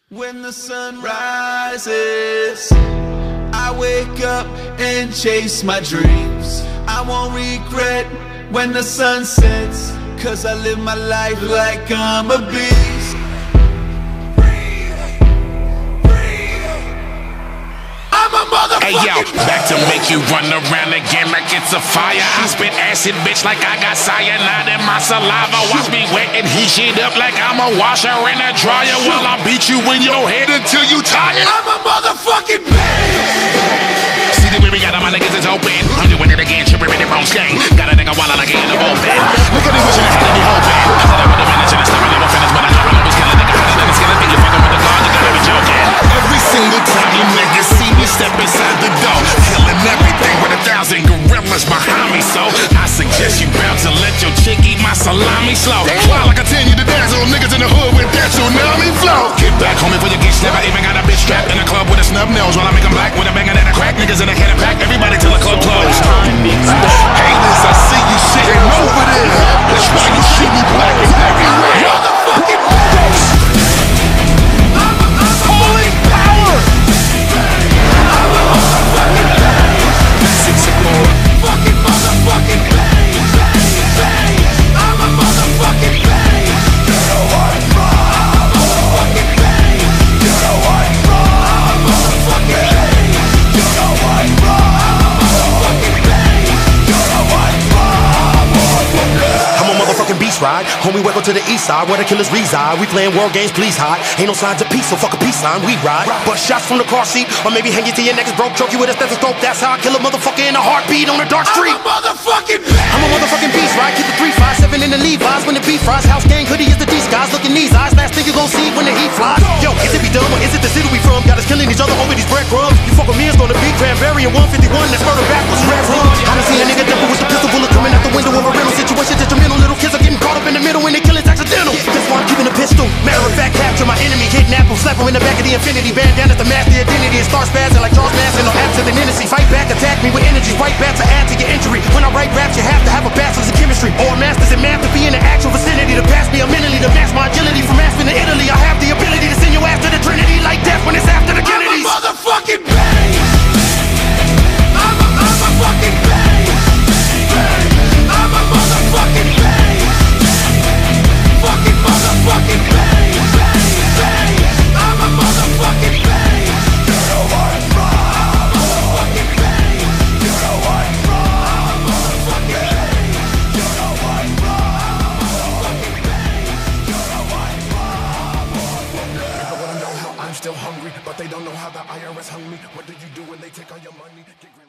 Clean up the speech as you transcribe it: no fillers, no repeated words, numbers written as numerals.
When the sun rises, I wake up and chase my dreams. I won't regret when the sun sets, 'cause I live my life like I'm a beast. Hey yo, back to make you run around again like it's a fire. I spit acid, bitch, like I got cyanide in my saliva. Watch me wet and heat shit up like I'm a washer and a dryer, while I beat you in your head until you tired. I'm a motherfucking beast. See the way we got all my niggas is open. I'm doing it again, tripping in the wrong stain. Got a nigga while I like it in the bullpen. Look at me wishing I had me hoping. I said I would've managed and still never finished, but I know I'm always killing nigga hotter than a skeleton. You fucking with the guard, you gotta be joking. Every single time you niggas see me step inside the door, killing everything with 1,000 gorillas behind me. So I suggest you bounce and let your chick eat my salami slow. While I continue to dance on niggas in the hood with that tsunami flow. Get back, homie, before you get slapped. I even got a bitch strapped in the club with a snub nose, while I make 'em black with a banger and a crack. Niggas in the head and pack everybody till the club closed. Haters, I see you sitting over there. That's why you see me black and everywhere. Motherfucking beast. Holy power! I'm a motherfucking beast. Fucking motherfucking beast. I'm a motherfucking beast. You know what's wrong? I'm a motherfucking beast. You know what's wrong? I'm a motherfucking beast. You know what's wrong? I'm a motherfucking beast. You know what's wrong? I'm a motherfucking beast ride. Homie, welcome to the east side where the killers reside. We playing world games, please hide. Ain't no signs of peace, so fuck a peace sign. We ride. Bust shots from the car seat, or maybe hang you to your neck is broke. Choke you with a stethoscope. That's how I kill a motherfucker in a heartbeat on a dark street. I'm a motherfucking beast. I'm a motherfucking beast ride. Keep the 357 in the Levi's when the beef fries. House gang hoodie is the disguise. Look in these eyes. Last thing you gon' see when the heat flies. Yo, is it be dumb or is it the city we from? Got us killing each other over these breadcrumbs. You fuck with me, it's gonna be cranberry and 151. That's murder backwards, red rum. I done seen a nigga jump with the pistol bullet coming out the window of a rental situation. Detrimental, little kids are getting caught up in the middle when they kill it's accidental. That's why I'm keeping a pistol. Matter of fact, capture my enemy, kidnap him, slap him in the back of the infinity. Bandana to mask the identity and start spazzing like Charles Manson or absent innocence. Fight back, attack me with energy, right back to add to your injury. When I write raps, you have to have a bachelor's in chemistry or a master's in math to be in the actual vicinity. To pass me a mentally, to match my agility from Aspen to Italy. I have the ability to send your ass to the Trinity like death when it's after the Kennedys. I'm a motherfucking beast. I'm a fucking beast. I'm a motherfucking beast. Fucking motherfucking beast. I'm a motherfucking beast. You know what's wrong? I'm a motherfucking beast. You know what's wrong? I'm a motherfucking beast. You know what's wrong? I'm a motherfucking beast. You know what's wrong? People wanna know how I'm still hungry, but they don't know how the IRS hung me. What do you do when they take all your money? Get